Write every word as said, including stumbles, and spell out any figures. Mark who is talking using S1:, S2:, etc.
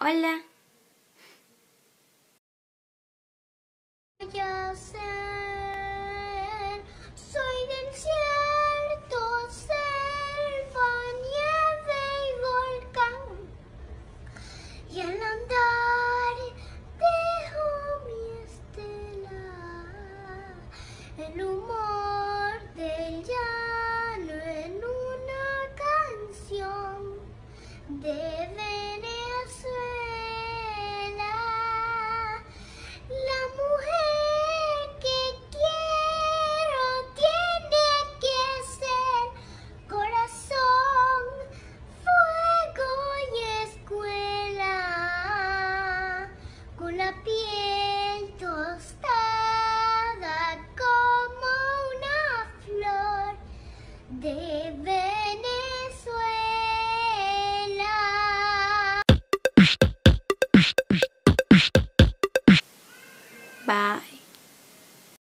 S1: Hola.
S2: Voy a ser, soy desierto, selva, nieve y volcán. Y al andar dejo mi estela, el humor del llano en una canción de Venezuela. La mujer que quiero tiene que ser corazón, fuego y escuela, con la piel tostada como una flor de Venezuela.
S1: Bye.